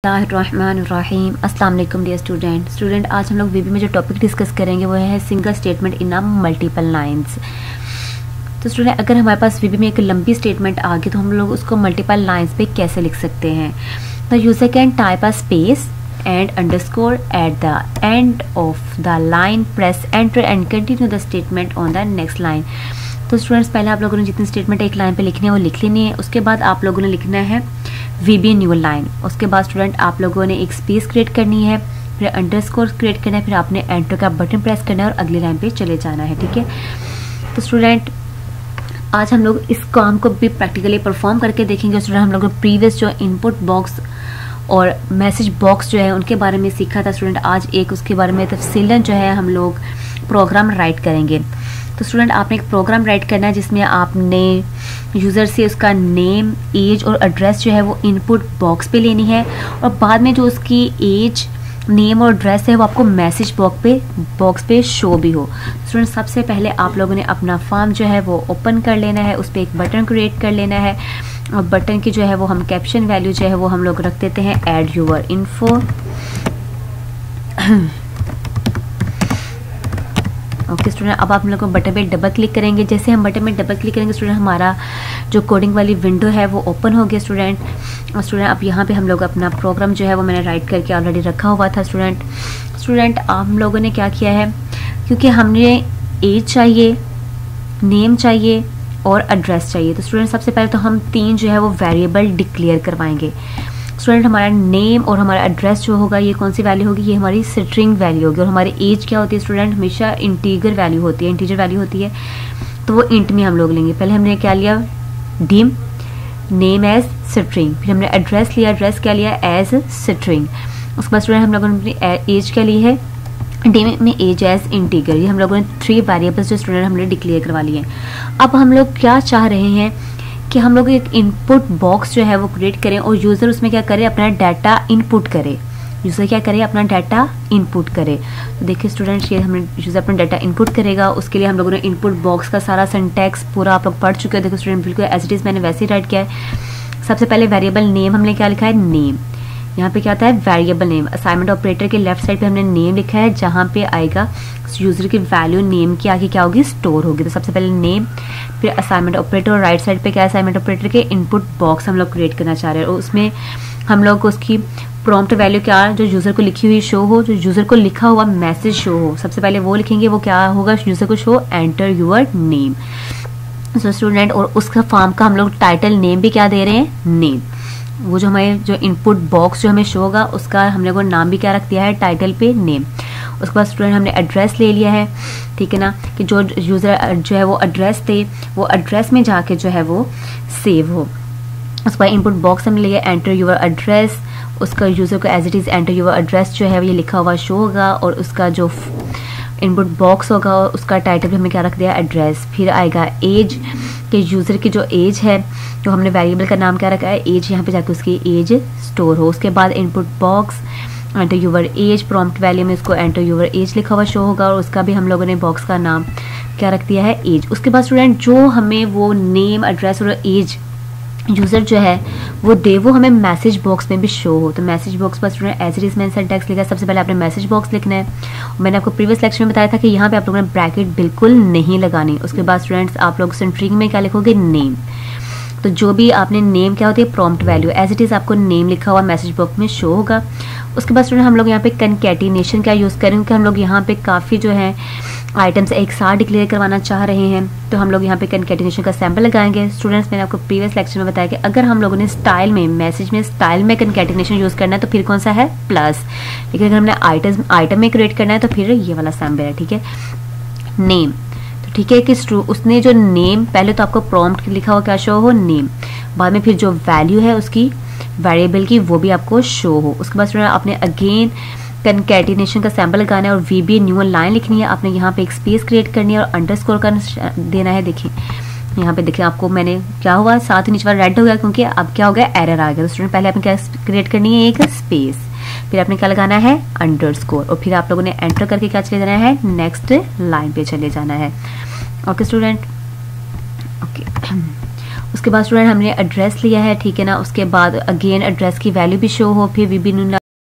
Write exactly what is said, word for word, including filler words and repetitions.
बिस्मिल्लाहिर्रहमानिर्रहीम। अस्सलाम वालेकुम डियर स्टूडेंट स्टूडेंट आज हम लोग वीबी में जो टॉपिक डिस्कस करेंगे वो है single statement in a multiple lines. तो स्टूडेंट अगर हमारे पास वीबी में एक लंबी स्टेटमेंट आ गई तो हम लोग उसको मल्टीपल लाइंस पे कैसे लिख सकते हैं। The user can type a space and underscore at the end of the line, press enter and continue the statement on the next line. तो स्टूडेंट्स पहले आप लोगों ने जितनी स्टेटमेंट एक लाइन पे लिखनी है वो लिख लेनी है। उसके बाद आप लोगों ने लिखना है वीबी न्यू लाइन। उसके बाद स्टूडेंट आप लोगों ने एक स्पेस क्रिएट करनी है, फिर अंडरस्कोर क्रिएट करना है, फिर आपने एंटर का बटन प्रेस करना है और अगली लाइन पे चले जाना है। ठीक है, तो स्टूडेंट आज हम लोग इस काम को भी प्रैक्टिकली परफॉर्म करके देखेंगे। स्टूडेंट हम लोगों ने प्रीवियस जो इनपुट बॉक्स और मैसेज बॉक्स जो है उनके बारे में सीखा था स्टूडेंट, आज एक उसके बारे में तफसीलन जो है हम लोग प्रोग्राम राइट करेंगे। तो स्टूडेंट आपने एक प्रोग्राम राइट करना है जिसमें आपने यूज़र से उसका नेम, एज और एड्रेस जो है वो इनपुट बॉक्स पे लेनी है और बाद में जो उसकी एज, नेम और एड्रेस है वो आपको मैसेज बॉक्स पे बॉक्स पे शो भी हो। स्टूडेंट सबसे पहले आप लोगों ने अपना फॉर्म जो है वो ओपन कर लेना है, उस पर एक बटन क्रिएट कर लेना है और बटन की जो है वो हम कैप्शन वैल्यू जो है वो हम लोग रख देते हैं add your info. Okay student, अब आप हम लोग बटन पे डबल क्लिक करेंगे। जैसे हम बटन में डबल क्लिक करेंगे स्टूडेंट हमारा जो कोडिंग वाली विंडो है वो ओपन हो गया स्टूडेंट। और स्टूडेंट अब यहाँ पे हम लोग अपना प्रोग्राम जो है वो मैंने राइट करके ऑलरेडी रखा हुआ था स्टूडेंट। स्टूडेंट हम लोगों ने क्या किया है, क्योंकि हमने एज चाहिए, नेम चाहिए और एड्रेस चाहिए, तो स्टूडेंट सबसे पहले तो हम तीन जो है वो वेरिएबल डिक्लेयर करवाएंगे। स्टूडेंट हमारा नेम और हमारा एड्रेस जो होगा ये कौन सी वैल्यू होगी, ये हमारी स्ट्रिंग वैल्यू होगी। और हमारी एज क्या होती है स्टूडेंट, हमेशा इंटीजर वैल्यू होती है, इंटीजर वैल्यू होती है, तो वो इंट में हम लोग लेंगे। पहले हमने क्या लिया, डिम, नेम एज स्ट्रिंग, फिर हमने एड्रेस लिया, एड्रेस क्या लिया एज स्ट्रिंग। उसके बाद स्टूडेंट हम लोगों ने अपनी एज क्या ली है, डिम में एज एज इंटीजर। ये हम लोगों ने थ्री वेरिएबल्स जो स्टूडेंट हमने डिक्लेयर करवा लिए हैं। अब हम लोग क्या चाह रहे हैं कि हम लोग एक इनपुट बॉक्स जो है वो क्रिएट करें और यूज़र उसमें क्या करे, अपना डाटा इनपुट करे। यूज़र क्या करे, अपना डाटा इनपुट करे। तो देखिए स्टूडेंट्स ये हमने यूज़र अपना डाटा इनपुट करेगा, उसके लिए हम लोगों ने इनपुट बॉक्स का सारा सिंटैक्स पूरा आप लोग पढ़ चुके हैं। देखो स्टूडेंट बिल्कुल एज इट इज़ मैंने वैसे ही राइट किया है। सबसे पहले वेरिएबल नेम हमने क्या लिखा है, नेम। यहाँ पे क्या आता है, वेरिएबल नेम। असाइनमेंट ऑपरेटर के लेफ्ट साइड पे हमने नेम लिखा है, जहाँ पे आएगा यूजर की वैल्यू नेम की आगे क्या होगी, स्टोर होगी। तो सबसे पहले नेम, फिर असाइनमेंट ऑपरेटर और राइट साइड पे क्या है, असाइनमेंट ऑपरेटर के इनपुट बॉक्स हम लोग क्रिएट करना चाह रहे हैं और उसमें हम लोग उसकी प्रॉम्प्ट वैल्यू क्या, जो यूजर को लिखी हुई शो हो, जो यूजर को लिखा हुआ मैसेज शो हो, सबसे पहले वो लिखेंगे। वो क्या होगा, यूजर को show enter your name. So student और उसका फॉर्म का हम लोग टाइटल नेम भी क्या दे रहे हैं, नेम। वो जो हमारे जो इनपुट बॉक्स जो हमें शो होगा उसका हमने वो नाम भी क्या रख दिया है, टाइटल पे नेम। उसके बाद स्टूडेंट हमने एड्रेस ले लिया है, ठीक है ना, कि जो यूज़र जो है वो एड्रेस थे वो एड्रेस में जाके जो है वो सेव हो। उसके बाद इनपुट बॉक्स हमने लिया एंटर यूर एड्रेस, उसका यूज़र को as it is enter your address जो है ये लिखा हुआ शो होगा और उसका जो इनपुट बॉक्स होगा उसका टाइटल भी हमने क्या रख दिया, एड्रेस। फिर आएगा एज, कि यूज़र की जो एज है, जो हमने वेरिएबल का नाम क्या रखा है एज, यहाँ पे जाके उसकी एज स्टोर हो। उसके बाद input box enter your age, prompt value में उसको एंटर यूवर एज लिखा हुआ शो होगा और उसका भी हम लोगों ने बॉक्स का नाम क्या रख दिया है, एज। उसके बाद स्टूडेंट जो हमें वो नेम, एड्रेस और एज यूज़र जो है वो दे, वो हमें मैसेज बॉक्स में भी शो हो। तो मैसेज बॉक्स पर स्टूडेंट एज इट इज मैंने सिंटैक्स लिखा है। सबसे पहले आपने मैसेज बॉक्स लिखना है। मैंने आपको प्रीवियस लेक्चर में बताया था कि यहाँ पे आप लोगों ने ब्रैकेट बिल्कुल नहीं लगानी। उसके बाद स्टूडेंट्स आप लोग स्ट्रिंग में क्या लिखोगे, नेम। तो जो भी आपने नेम क्या होती है, prompt value as it is आपको नेम लिखा हुआ मैसेज बॉक्स में शो होगा। उसके बाद स्टूडेंट हम लोग यहाँ पे कंकैटिनेशन का यूज़ करेंगे, कि हम लोग यहाँ पे काफ़ी जो है आइटम्स एक साथ डिक्लेयर करवाना चाह रहे हैं, तो हम लोग यहाँ पे कंकैटिनेशन का सैंपल लगाएंगे। स्टूडेंट्स मैंने आपको प्रीवियस लेक्चर में बताया कि अगर हम लोगों ने स्टाइल में, मैसेज में स्टाइल में कंकैटिनेशन यूज़ करना है तो फिर कौन सा है, प्लस। लेकिन अगर हमने आइटम आइटम में क्रिएट करना है तो फिर ये वाला सैंपल है, ठीक है, नेम। तो ठीक है कि उसने जो नेम, पहले तो आपको प्रॉम्प्ट लिखा हुआ क्या शो हो, नेम, बाद में फिर जो वैल्यू है उसकी वेरिएबल की वो भी आपको शो हो। उसके बाद स्टूडेंट आपने अगेन कंकैटिनेशन का सैंपल लगाना है और वीबी न्यू लाइन लिखनी है। आपने यहाँ पे एक स्पेस क्रिएट करनी है और अंडरस्कोर का देना है। देखिए यहाँ पे देखिए आपको मैंने क्या हुआ, साथ ही नीचे वाला रेड हो गया क्योंकि अब क्या हो गया, एरर आ गया। तो स्टूडेंट पहले आपने क्या क्रिएट करनी है, एक स्पेस, फिर आपने क्या लगाना है, अंडरस्कोर, और फिर आप लोगों ने एंटर करके क्या चले जाना है, नेक्स्ट लाइन पे चले जाना है। ओके स्टूडेंट, ओके उसके बाद स्टूडेंट हमने एड्रेस लिया है, ठीक है ना। उसके बाद अगेन एड्रेस की वैल्यू भी शो हो, फिर वी बी